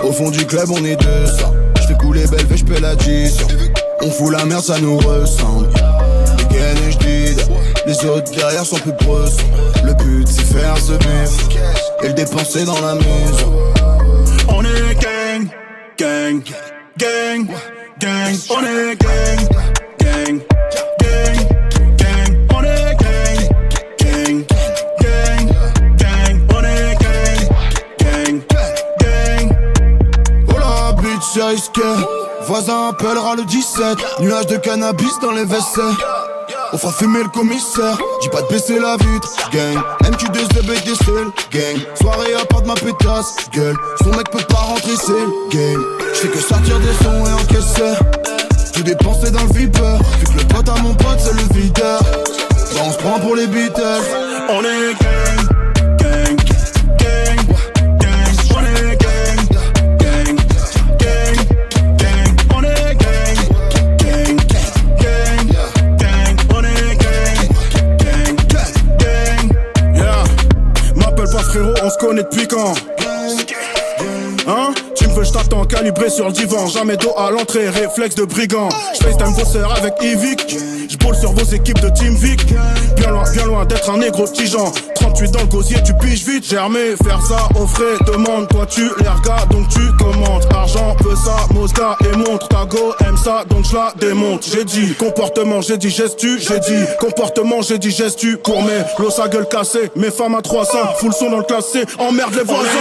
Au fond du club on est 200. J'fais couler belle fais j'paie l'addition. On fout la merde ça nous ressemble. Les gaines et j'dide. Les autres derrière sont plus proches. Le but c'est faire ce bif et le dépenser dans la maison. On est gang, gang, gang, gang. On est gang, gang, gang, gang. On est gang, gang, gang, gang. On est gang, gang, gang. Oh la bitch c'est risqué. Voisin appellera le 17. Nuage de cannabis dans les WC. On fera fumer le commissaire. Dis pas de baisser la vitre. Gang, MQ2 avec des styles. Gang, soirée à part de ma pétasse. Gueule, son mec peut pas rentrer c'est le game. J'fais que sortir des sons et encaisser. Tout dépenser dans le vipeur. Vu que le pote à mon pote c'est le videur. Bah on se prend pour les Beatles. On est gang, gang, gang, gang. On est gang, gang, gang, gang. On est gang, gang, gang, gang. On est gang, gang, gang. Yeah, m'appelle pas frérot, on se connaît depuis quand? Hein? Tu me veux, j't'attends calibré sur le divan. Jamais dos à l'entrée, réflexe de brigand. J'facetime vos sœurs avec Evic. J'boule sur vos équipes de Team Vic. Bien loin d'être un négro tigeant. 38 dans le gosier, tu piges vite. Germé, faire ça au frais, demande. Toi tu les regardes, donc tu commandes. Argent, peu ça, Mosca et montre. Ta go aime ça, donc j'la démonte. J'ai dit comportement, j'ai dit gestu. J'ai dit comportement, j'ai dit gestu. Pour mes los à gueule cassée, mes femmes à 300. Full son dans le classé, emmerde les voisins.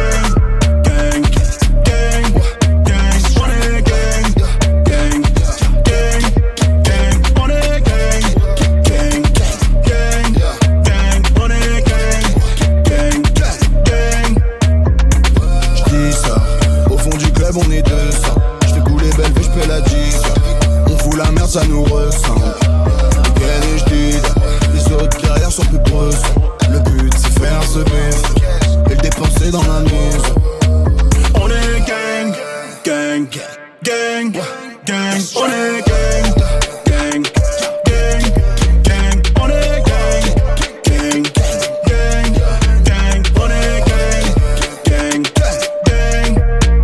On est 200. J'fais couler belle fais j'paie l'addition. On fout la merde ça nous ressemble. Les gaines et j'dide. Les autres derrière sont plus proches. Le but c'est faire ce bif et le dépenser dans la maison. On est gang, gang, gang, gang. On est gang, gang, gang, gang. On est gang, gang, gang, gang. On est gang, gang, gang.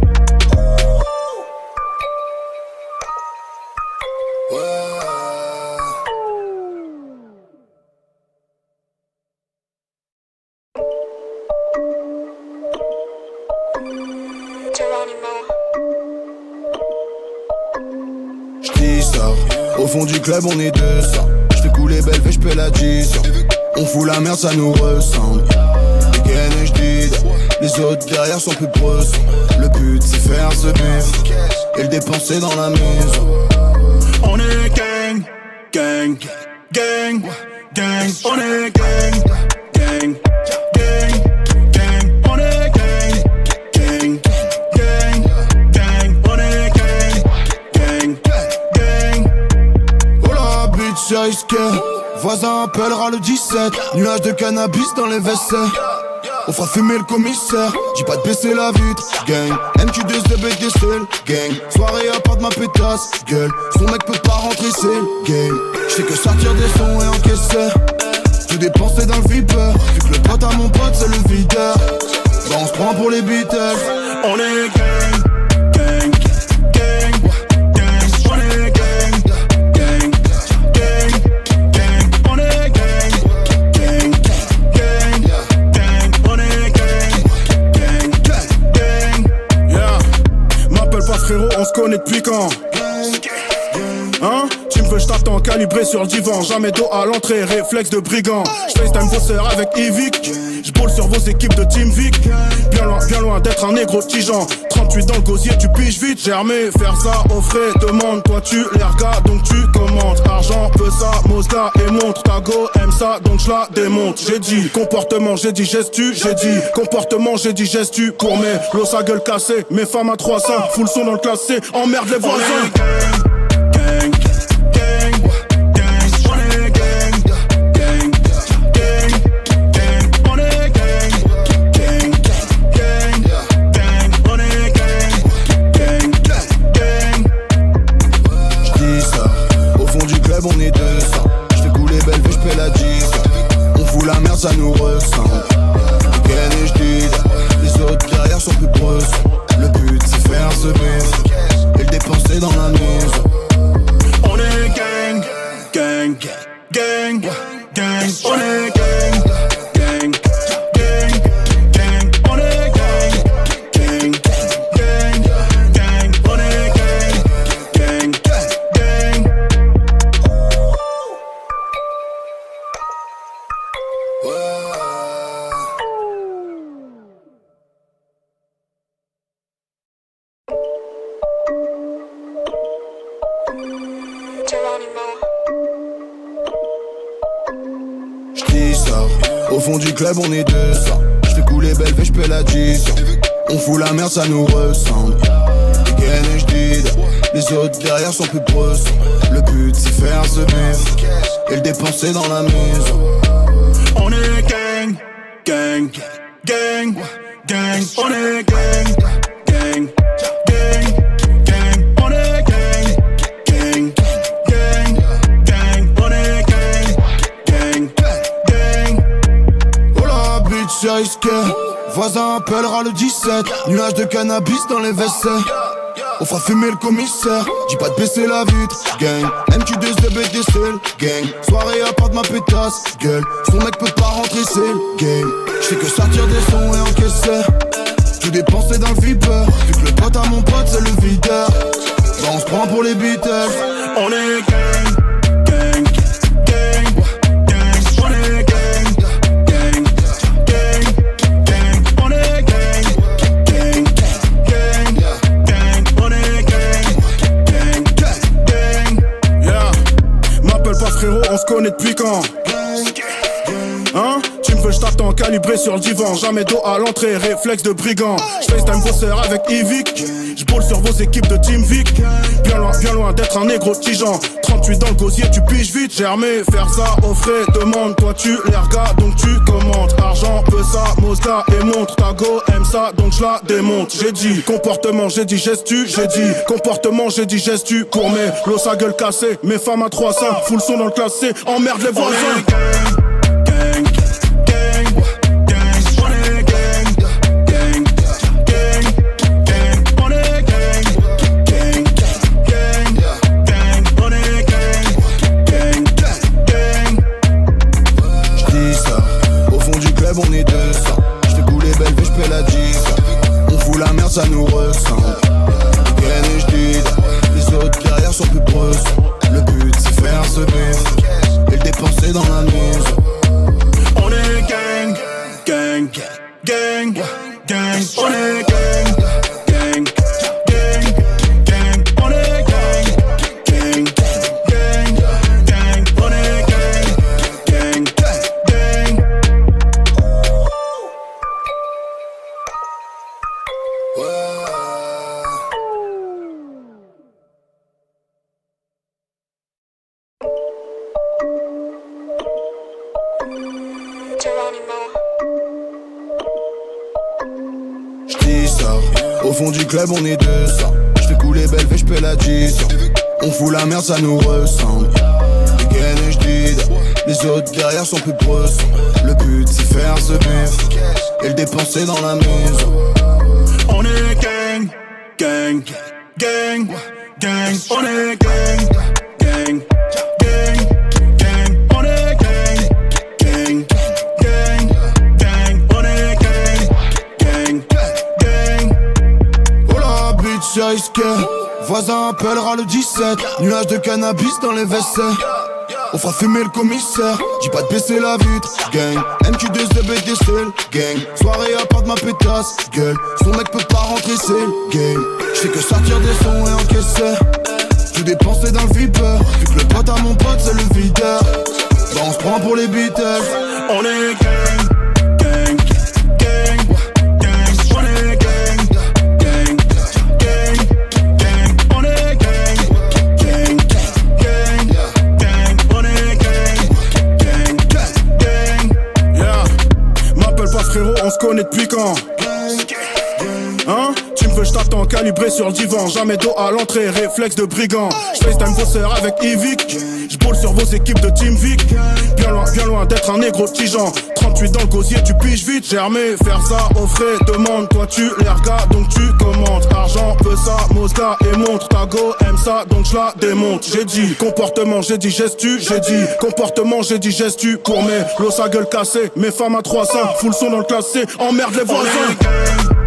J'dis ça. Au fond du club on est 200. J'fais couler belle fais j'paie l'addition. On fout la merde ça nous ressemble. Les gaines et j'dide. Les autres derrière sont plus proches. Le but c'est faire ce bif et le dépenser dans la maison. On est gang, gang, gang, gang. On est gang, gang, gang, gang. On est gang, gang, gang, gang. On est gang, gang, gang. Oh la bitch c'est risqué. Voisin appellera le 17. Nuage de cannabis dans les WC. On fera fumer le commissaire. Dis pas de baisser la vitre. Gang, MQ2 avec des styles. Gang, soirée à part de ma pétasse. Gueule, son mec peut pas rentrer c'est le game. J'fais que sortir des sons et encaisser. Tout dépenser dans le vipeur. Vu que le pote à mon pote c'est le videur. Bah on se prend pour les Beatles. On est gang, gang, gang, gang. On est gang, gang, gang, gang. On est gang, gang, gang, gang. On est gang, gang, gang. Yeah, m'appelle pas frérot, on se connaît depuis quand? Hein? Tu me veux, j't'attends calibré sur le divan. Jamais dos à l'entrée, réflexe de brigand. J'facetime vos sœurs avec Evic. J'boule sur vos équipes de Team Vic. Bien loin d'être un négro tigeant. 38 dans le gosier, tu piges vite. Germé, faire ça au frais, demande. Toi tu les regardes, donc tu commandes. Argent, peu ça, Mosca et montre. Ta go aime ça, donc j'la démonte. J'ai dit comportement, j'ai dit gestu. J'ai dit comportement, j'ai dit gestu. Pour mes los à gueule cassée, mes femmes à 300. Full son dans le classé, emmerde les voisins. Gang, gang, gang. On est gang, gang, gang, gang. On est gang, gang, gang, gang. On est gang, gang, gang. J'dis ça. Au fond du club on est 200. J'fais couler belle fais j'paie l'addition. On fout la merde ça nous ressemble. Les gaines et j'dide. Les autres derrière sont plus proches. Le but c'est faire ce bif et le dépenser dans la mise. On est gang, gang, gang, gang. On est gang, gang, gang, gang. On est gang, gang, gang, gang. On est gang, gang, gang. J'dis ça, au fond du club on est 200. J'fais couler belle et j'paie l'addition. On fout la merde, ça nous ressemble. Again et j'dis, les autres derrière sont plus bressons. Le but c'est faire ce bif et le dépenser dans la maison. On est gang, gang, gang, gang. On est gang, gang, gang, gang. On est gang, gang, gang, gang. On est gang, gang, gang. Oh la bitch c'est risqué. Voisin appellera le 17. Nuage de cannabis dans les WC. On fera fumer le commissaire. Dis pas de baisser la vitre. Gang, MQ2 de BDC. Gang, soirée à part de ma pétasse. Gueule, son mec peut pas rentrer, c'est le game. J'fais que sortir des sons et encaisser. Tout dépenser dans le flipper. Vu que le pote à mon pote c'est le videur. Bah on se prend pour les Beatles. On est gang, gang, gang, gang. On est gang, gang, gang, gang. On est gang, gang, gang, gang. On est gang, gang, gang. Yeah, m'appelle pas frérot, on se connaît depuis quand? Hein? Tu me veux, j't'attends calibré sur le divan. Jamais dos à l'entrée, réflexe de brigand. J'FaceTime bosseur avec Evic. J'boule sur vos équipes de Team Vic. Bien loin d'être un négro tigeant. 38 dans le gosier, tu piges vite. Germé, faire ça au frais, demande. Toi tu les regardes, donc tu commandes. Argent, peu ça, Mosca et montre. Ta go aime ça, donc j'la démonte. J'ai dit comportement, j'ai dit gestu. J'ai dit comportement, j'ai dit gestu. Pour mes los à gueule cassée, mes femmes à 300. Full son dans le classé, emmerde les voisins. Gang, gang, gang. On est gang, gang, gang, gang. On est gang, gang, gang, gang. On est gang, gang, gang. J'dis ça, au fond du club on est 200. J'fais couler belle et j'paie la 10. On fout la merde, ça nous ressemble. Again et j'dis, les autres derrière sont plus bressons. Le but c'est faire ce bif et le dépenser dans la maison. On est gang, gang, gang, gang. On est gang, gang, gang, gang. On est gang, gang, gang, gang. On est gang, gang, gang. J'dis ça, au fond du club on est 200. J'fais couler belle et j'paie la 10. On fout la merde, ça nous ressemble. Again et j'dis, les autres derrière sont plus bressons. Le but c'est faire ce bif et le dépenser dans la maison. On est gang, gang, gang, gang. On est gang, gang, gang, gang. On est gang, gang, gang, gang. On est gang, gang, gang. Oh la bitch c'est risqué. Voisin appellera le 17. Nuage de cannabis dans les WC. On fera fumer le commissaire. Dis pas de baisser la vitre. Gang, MQ2 de BDC. Gang, soirée à part de ma pétasse. Gueule, son mec peut pas rentrer, c'est le game. J'fais que sortir des sons et encaisser. Tout dépenser dans le flipper. Vu que le pote à mon pote c'est le videur. Bah on se prend pour les Beatles. On est gang, gang, gang, gang. On est gang, gang, gang, gang. On est gang, gang, gang, gang. On est gang, gang, gang. Yeah, m'appelle pas frérot, on se connaît depuis quand? Hein? Tu me veux, j't'attends calibré sur le divan. Jamais dos à l'entrée, réflexe de brigand. J'FaceTime bosseur avec Evic. ball sur vos équipes de Team Vic. Bien loin d'être un négro tigeant. 38 dans le gosier, tu piges vite. Germé, faire ça au frais, demande. Toi tu les regardes, donc tu commandes. Argent, peu ça, Mosca et montre. Ta go aime ça, donc je la démonte. J'ai dit comportement, j'ai dit gestu. J'ai dit comportement, j'ai dit gestu. Pour mes los à gueule cassée, mes femmes à 300. Full son dans le classé, emmerde les voisins.